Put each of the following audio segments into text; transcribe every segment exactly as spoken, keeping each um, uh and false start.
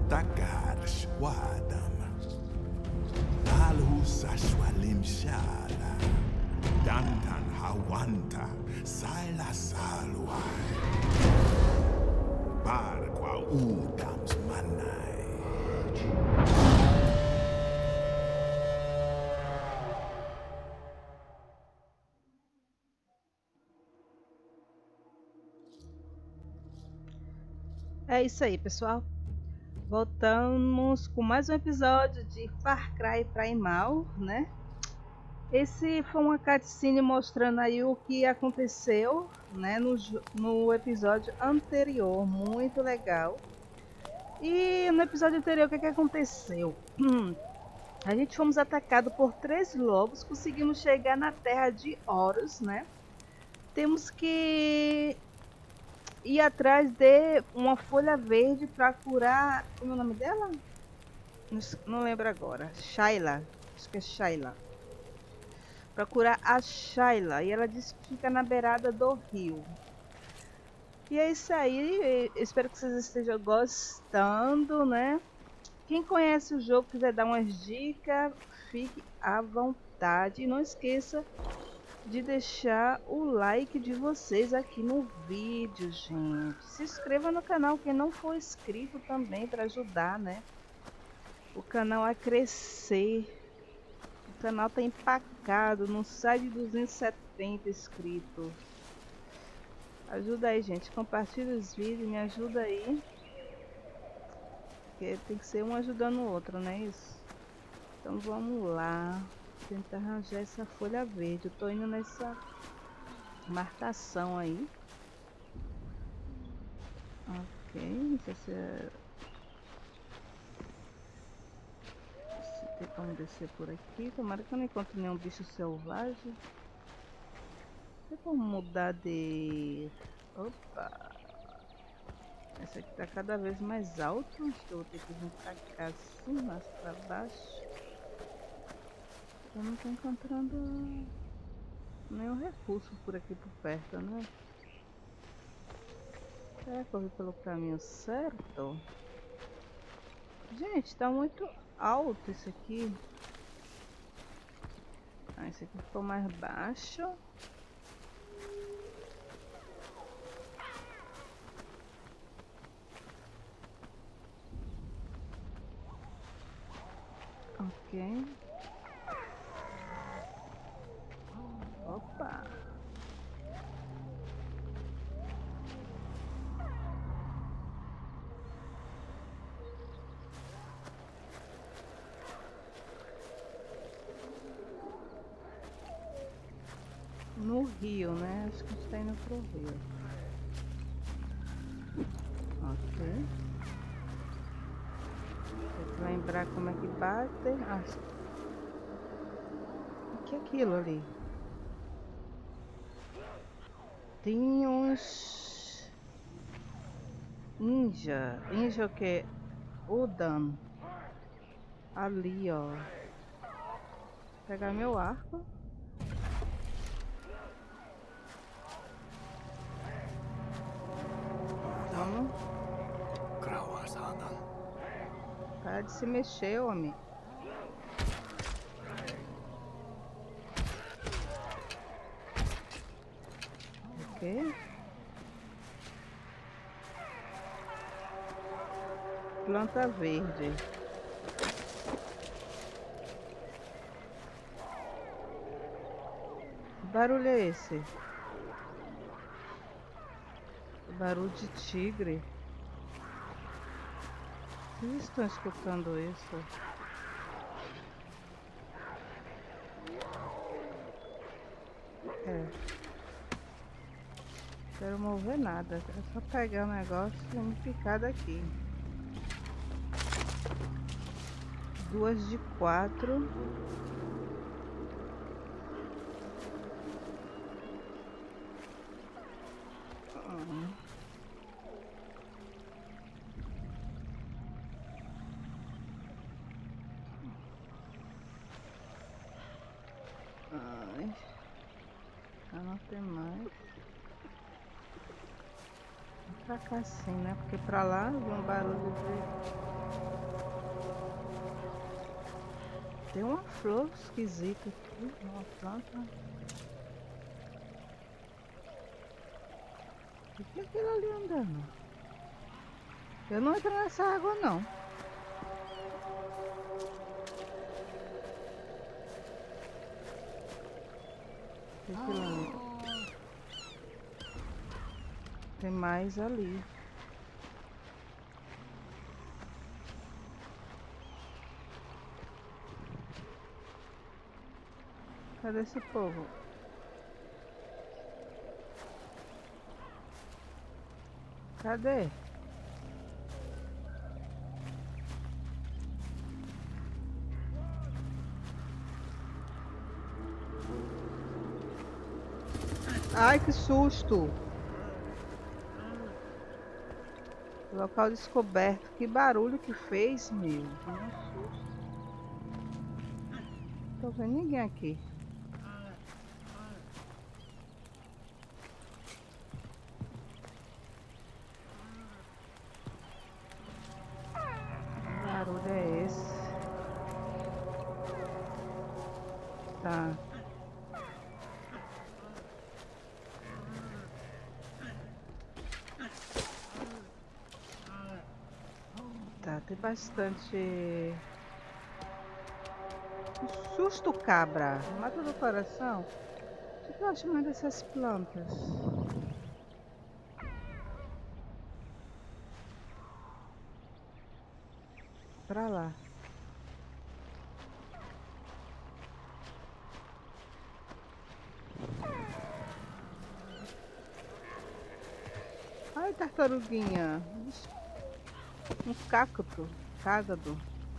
Takar Shwadam. Lalu Sashwalim Shala. Dantan Hawanta. Sila Salwai. Barqua Udams Manai. É isso aí, pessoal. Voltamos com mais um episódio de Far Cry Primal, né? Esse foi uma cutscene mostrando aí o que aconteceu, né, no, no episódio anterior. Muito legal. E no episódio anterior, o que, que aconteceu? Hum, a gente fomos atacados por três lobos, conseguimos chegar na terra de Horus, né? Temos que ir atrás de uma folha verde para curar... Como é o nome dela? Não, não lembro agora. Shayla. Acho que é Shayla. Para curar a Shayla. E ela disse que fica na beirada do rio. E é isso aí. Eu espero que vocês estejam gostando, né? Quem conhece o jogo, quiser dar umas dicas, fique à vontade. E não esqueça de deixar o like de vocês aqui no vídeo, gente. Se inscreva no canal quem não for inscrito também, para ajudar, né, o canal a crescer. O canal tá empacado, não sai de duzentos e setenta inscritos. Ajuda aí, gente, compartilha os vídeos, me ajuda aí, porque tem que ser um ajudando o outro, não é isso? Então vamos lá tentar arranjar essa folha verde. Eu tô indo nessa marcação aí. Ok, não sei se, é... se tem como descer por aqui. Tomara que eu não encontre nenhum bicho selvagem. Tem como mudar de... Opa! Esse aqui tá cada vez mais alto. Acho que eu vou ter que vir pra cá assim, mais pra baixo. Eu não tô encontrando nenhum recurso por aqui por perto, né? Será que eu vim pelo caminho certo? Gente, tá muito alto isso aqui. Ah, esse aqui ficou mais baixo. Ok. Opa. No rio, né? Acho que a gente tá indo pro rio. Ok. Tem que lembrar como é que bate. Ah, o que é aquilo ali? Tem uns... Ninja. Ninja o que? O dano. Ali, ó. Vou pegar meu arco. Vamos. Para de se mexer, homem. Ok. Planta verde. Que barulho é esse? Barulho de tigre. Vocês estão escutando isso? É. Não quero mover nada. É só pegar o negócio e me picar daqui. Duas de quatro. Hum. Ai. Já não tem mais. Vou pra cá sim, né? Porque pra lá vi um barulho de... Tem uma flor esquisita aqui, uma planta. O que é aquilo ali andando? Eu não entro nessa água não. O que é aquilo ali? Tem mais ali. Cadê esse povo? Cadê? Ai, que susto! Local descoberto. Que barulho que fez, meu. Um susto. Não tô vendo ninguém aqui. Que barulho é esse? Tá. Tá, tem bastante... Que susto, cabra! Mata do coração. O que eu acho mais dessas plantas? Pra lá. Ai, tartaruguinha. Um cacto. Cágado.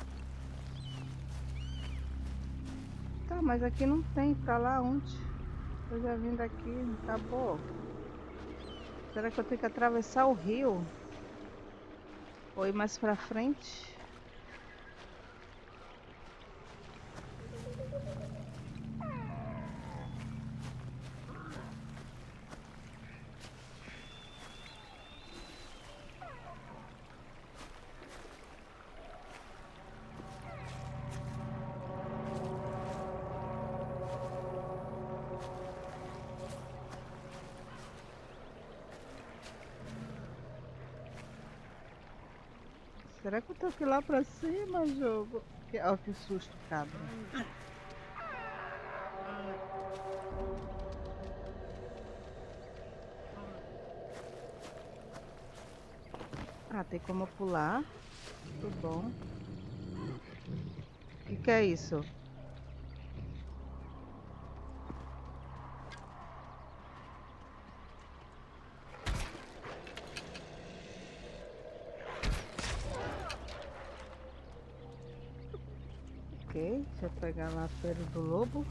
Tá, mas aqui não tem. Pra lá onde? Eu já vim daqui. Acabou. Será que eu tenho que atravessar o rio? Ou ir mais pra frente? Será que eu tenho que ir lá pra cima, jogo? Que, ó, que susto, cabra. Ah, tem como pular. Tudo bom. O que, que é isso? Ok, deixa eu pegar lá a pele do lobo.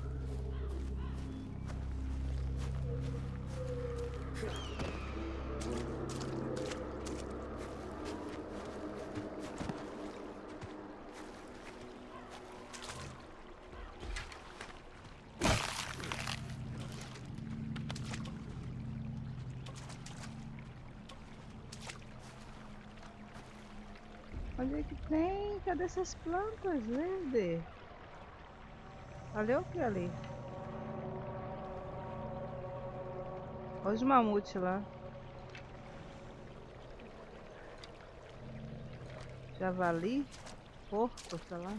Onde é que tem? Cadê essas plantas verdes? Olha o que ali? Olha os mamutes lá. Javali? Porco, sei lá.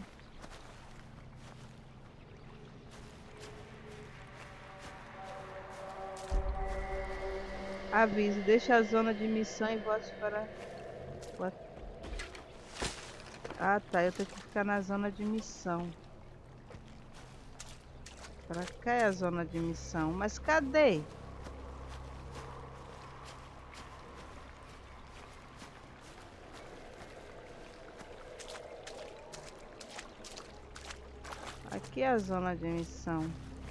Aviso, deixe a zona de missão e volte para... Ah tá, eu tenho que ficar na zona de missão. Pra cá é a zona de missão. Mas cadê? Aqui é a zona de missão.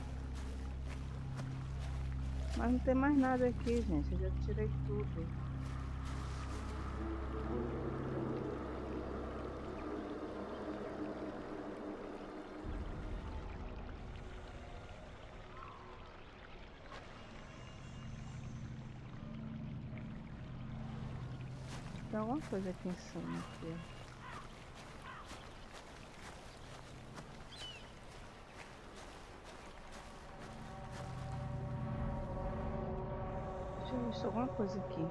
Mas não tem mais nada aqui, gente. Eu já tirei tudo. Tem alguma coisa aqui em cima. Aqui. tinha visto alguma coisa aqui.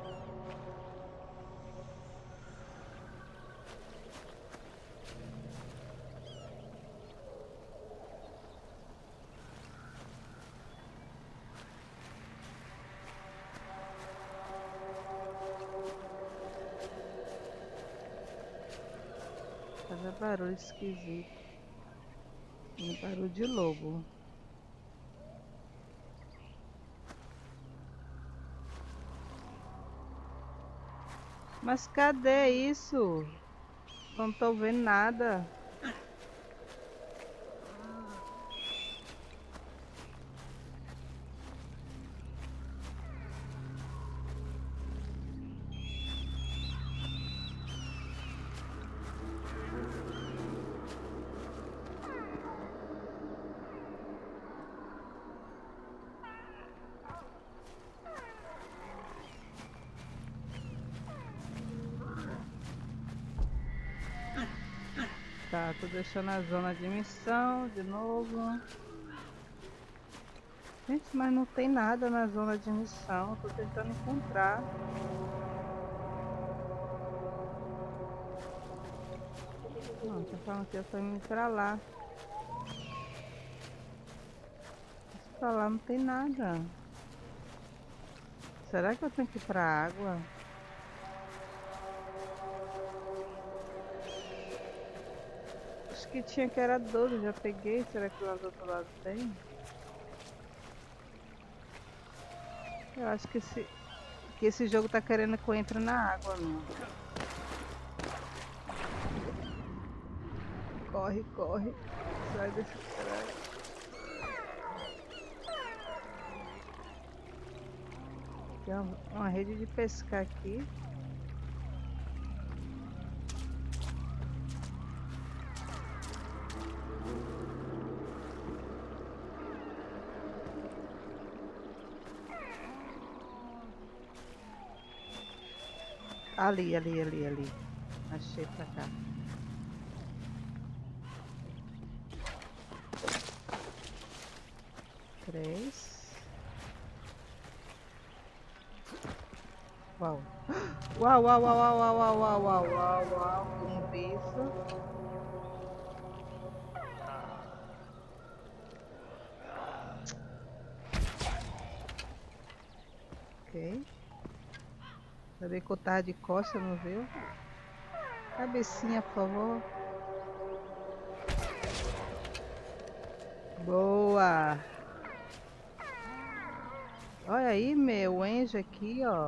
Faz barulho esquisito. Um barulho de lobo. Mas cadê isso? Não tô vendo nada. Tá, tô deixando a zona de missão de novo. Gente, mas não tem nada na zona de missão. Tô tentando encontrar. Não, tá falando que eu tô indo pra lá. Mas pra lá não tem nada. Será que eu tenho que ir pra água? Acho que tinha que era doze, já peguei. Será que lá do outro lado tem? Eu acho que esse, que esse jogo tá querendo que eu entre na água, não. Corre, corre. Sai desse caralho. Tem uma, uma rede de pescar aqui. Ali, ali, ali, ali. Achei pra cá. Três. Uau. Uau, uau, uau, uau, uau, uau, uau, uau, uau, uau. Um bicho. Ok. Sabia que eu tava de costa, não viu? Cabecinha, por favor. Boa. Olha aí, meu anjo aqui, ó.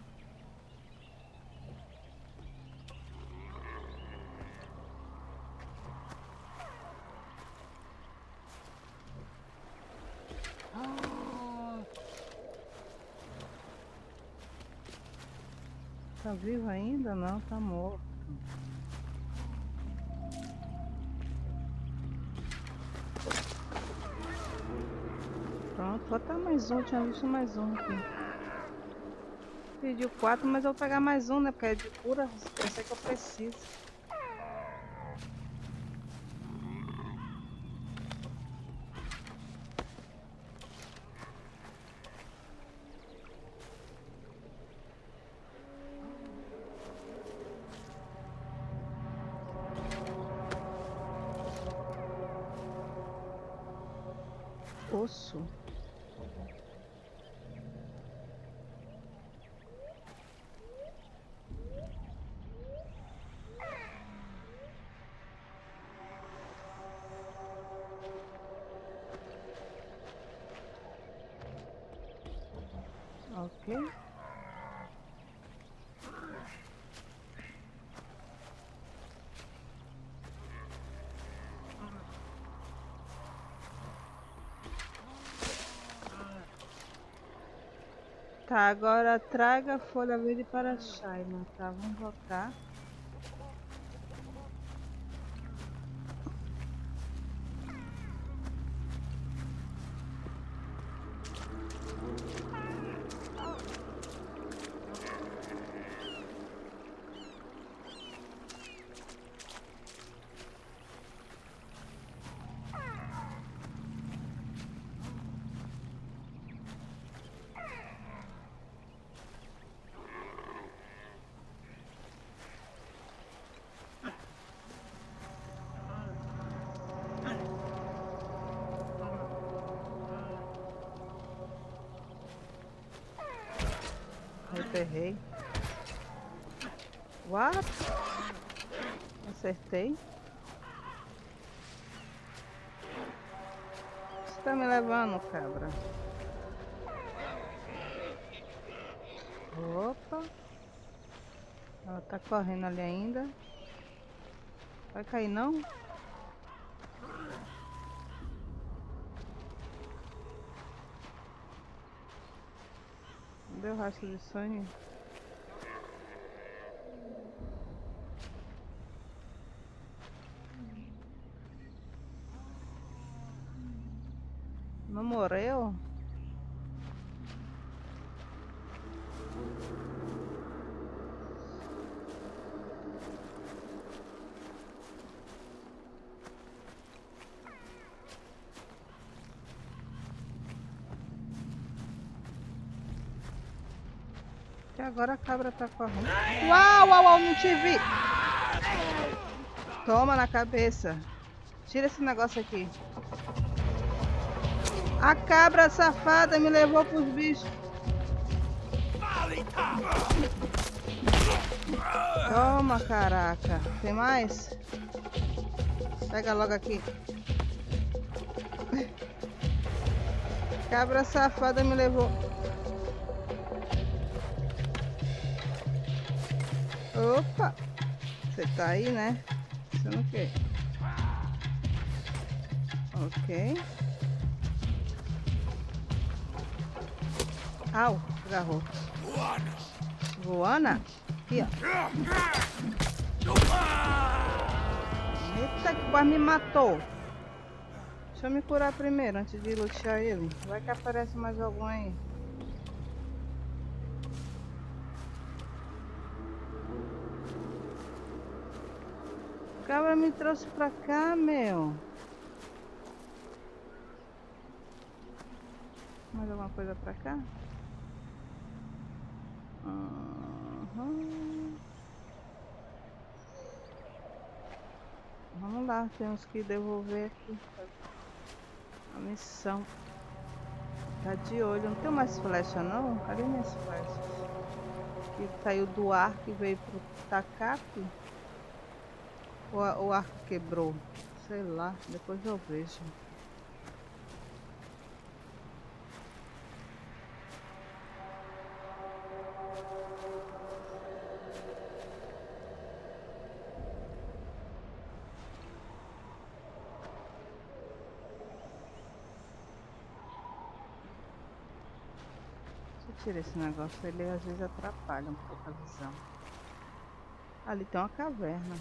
Tá vivo ainda? Não, tá morto. Pronto, vou botar mais um, tinha visto mais um aqui. Pediu quatro, mas eu vou pegar mais um, né? Porque é de cura, eu sei que eu preciso. Osso. Ok. Tá, agora traga a folha verde para a Shaima, tá? Vamos voltar. Errei. What? Acertei. Você tá me levando, cabra? Opa. Ela tá correndo ali ainda. Vai cair não? Cadê o rastro de sangue? Não morreu? Que agora a cabra tá correndo. Uau, uau, uau, não te vi! Toma na cabeça. Tira esse negócio aqui. A cabra safada me levou pros bichos. Toma, caraca. Tem mais? Pega logo aqui. Cabra safada me levou. Opa! Você tá aí, né? Você não quer? Ok. Au, agarrou. Voana? Aqui, ó. Eita, que quase me matou. Deixa eu me curar primeiro, antes de lutear ele. Vai que aparece mais algum aí. O cabra me trouxe pra cá, meu. Mais alguma coisa pra cá? Uhum. Vamos lá, temos que devolver aqui a missão. Tá de olho. Não tem mais flecha não? Cadê minhas flechas? Que saiu do arco e veio pro tacape. O, o arco quebrou. Sei lá, depois eu vejo. Tira esse negócio, ele às vezes atrapalha um pouco a visão. Ali tem uma caverna.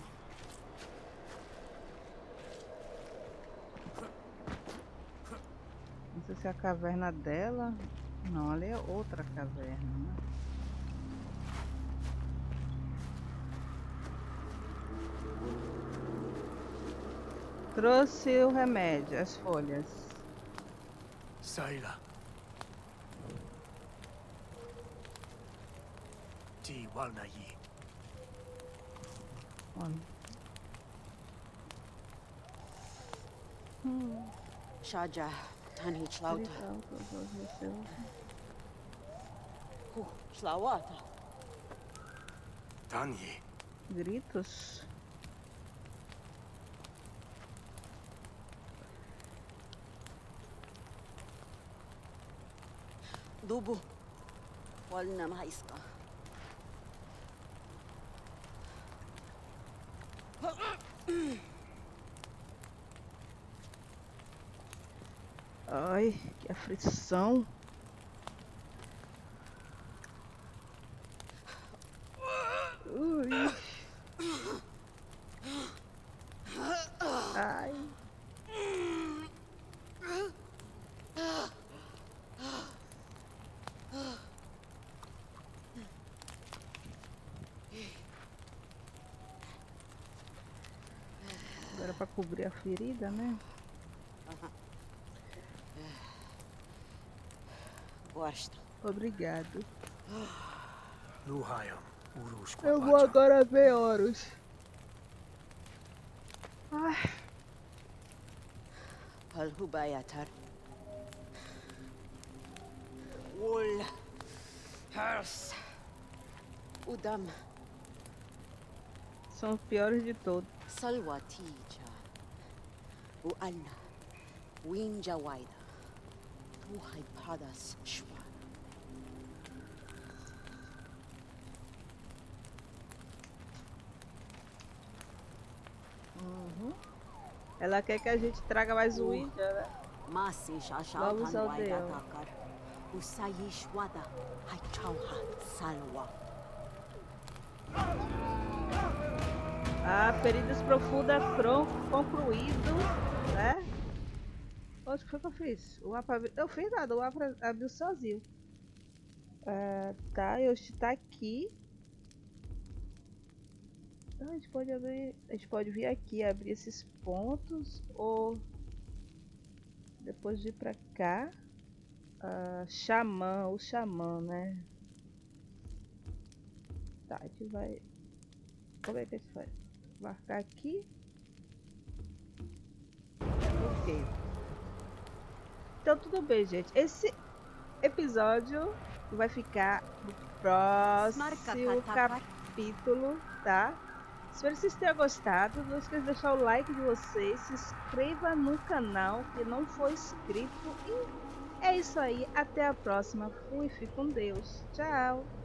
Não sei se é a caverna dela. Não, ali é outra caverna, né? Trouxe o remédio, as folhas. Sayla. Ti walnayi. Olha. Hum. Shaja, Tani Chlauta. Hu, Chlauata. Tani. Gritos. Dubu. Walna maiska. Ai, que aflição. Ui. Ai. Agora para cobrir a ferida, né? Gosta. Obrigado. Luhayam. Urus Eu vou agora ver Horus. Ai. Palhubayatar. Wool. Hers. Udam. São os piores de todos. Salwatija. Ualla. Winja waida. Tuhai padas shwa. Uhum. Ela quer que a gente traga mais o Índia, né? Masi shasha Vamos ao waida Deus. takar. Usayish wada. Hachauha salwa. Ah, feridas profundas tronco concluído, né? Onde foi que eu fiz? O mapa abriu. Eu fiz nada, o mapa abriu sozinho. Ah, tá, eu está aqui. Então, a gente pode abrir. A gente pode vir aqui abrir esses pontos ou depois vir pra cá. Ah, xamã, o xamã, né? Tá, a gente vai. Como é que a gente faz? Marcar aqui. Ok. Então tudo bem, gente. Esse episódio vai ficar no próximo capítulo, tá? Espero que vocês tenham gostado. Não esqueça de deixar o like de vocês. Se inscreva no canal que não for inscrito. E é isso aí. Até a próxima. Fui, fique com Deus. Tchau.